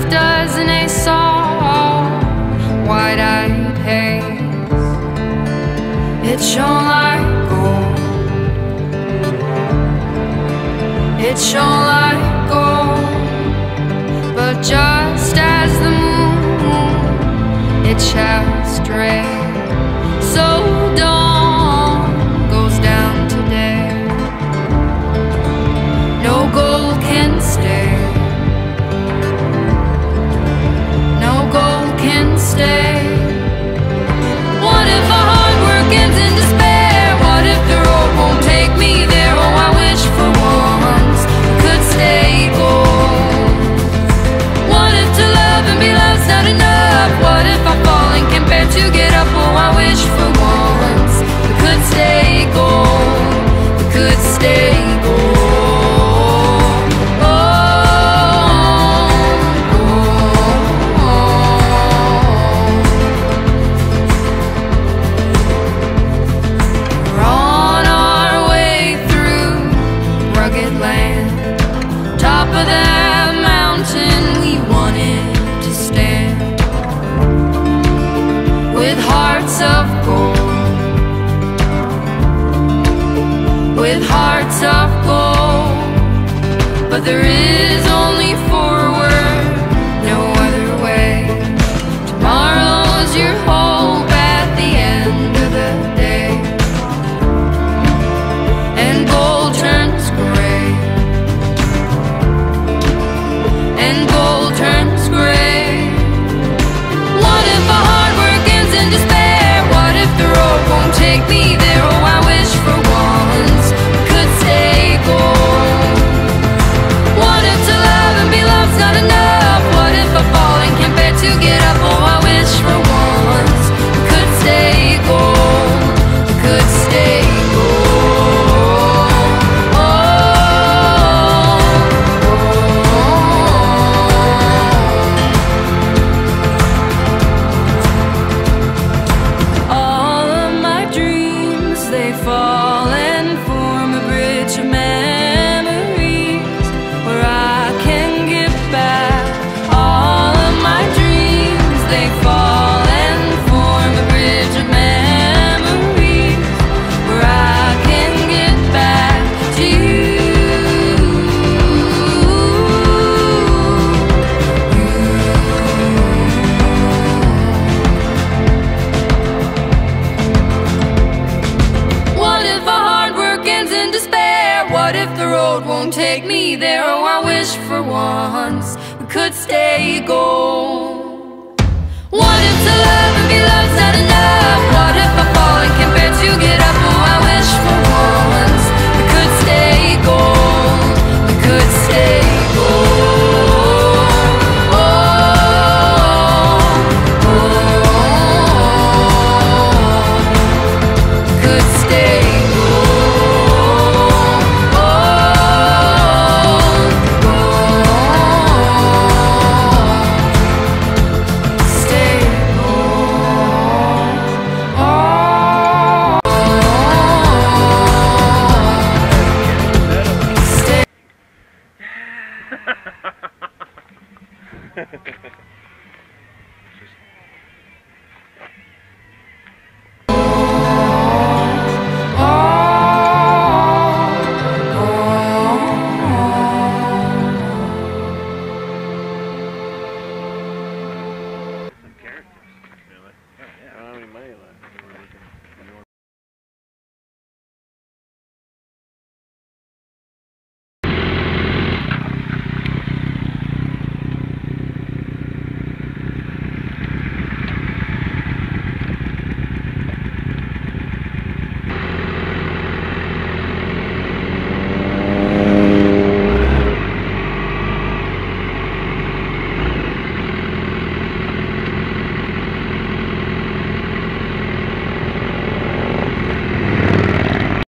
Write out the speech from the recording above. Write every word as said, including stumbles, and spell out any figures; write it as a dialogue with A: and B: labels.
A: does in a song, wide-eyed haze. It shone like gold, it shone like gold. But just as the moon, it shall stray, so dawn goes down today. No gold can stay, no gold can stay. What if our hard work ends in despair? What if the road won't take me there? Oh, I wish for once we could stay gold. What if to love and be loved's not enough? What if I fall and can't bear to get up? Oh, I wish for once we could stay gold, we could stay gold. Top of that mountain we wanted to stand, with hearts of gold, with hearts of gold. But there is only forward, no other way. Tomorrow's your hope at the end of the day, and gold turns gray, and gold turns gray. What if our hard work ends in despair? What if the road won't take me there? Oh, I wish for once we could stay gold. What if to love and be loved's not enough? What if I fall and can't bear to get up? Oh, I wish for once we could stay gold, we could stay gold. They fall and form a bridge of memories where I can get back all of my dreams. They fall and form a bridge of memories where I can get back to you. What if the road won't take me there? Oh, I wish for once we could stay gold. What if to love and be loved's not enough? What if I fall and can't bear to get up? Oh, I wish for